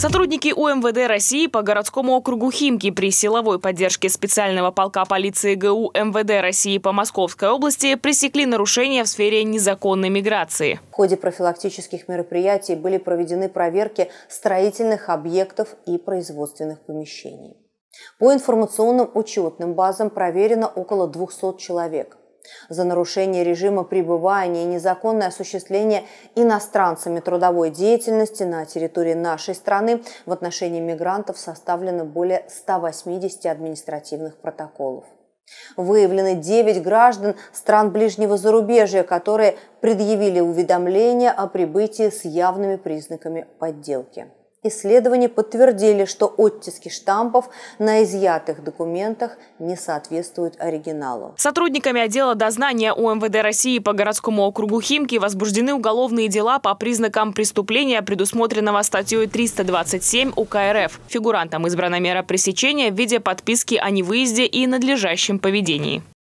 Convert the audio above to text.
Сотрудники УМВД России по городскому округу Химки при силовой поддержке специального полка полиции ГУ МВД России по Московской области пресекли нарушения в сфере незаконной миграции. В ходе профилактических мероприятий были проведены проверки строительных объектов и производственных помещений. По информационным учетным базам проверено около 200 человек. За нарушение режима пребывания и незаконное осуществление иностранцами трудовой деятельности на территории нашей страны в отношении мигрантов составлено более 180 административных протоколов. Выявлены 9 граждан стран ближнего зарубежья, которые предъявили уведомления о прибытии с явными признаками подделки. Исследования подтвердили, что оттиски штампов на изъятых документах не соответствуют оригиналу. Сотрудниками отдела дознания УМВД России по городскому округу Химки возбуждены уголовные дела по признакам преступления, предусмотренного статьей 327 УК РФ. Фигурантам избрана мера пресечения в виде подписки о невыезде и надлежащем поведении.